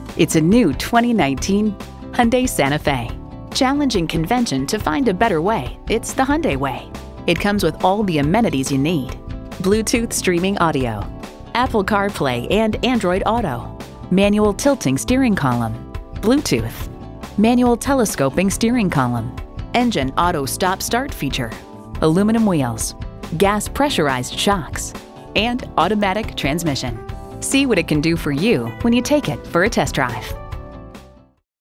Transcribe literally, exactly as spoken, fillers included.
It's a new twenty nineteen Hyundai Santa Fe. Challenging convention to find a better way, it's the Hyundai way. It comes with all the amenities you need. Bluetooth streaming audio, Apple CarPlay and Android Auto, manual tilting steering column, Bluetooth, manual telescoping steering column, engine auto stop-start feature, aluminum wheels, gas pressurized shocks, and automatic transmission. See what it can do for you when you take it for a test drive.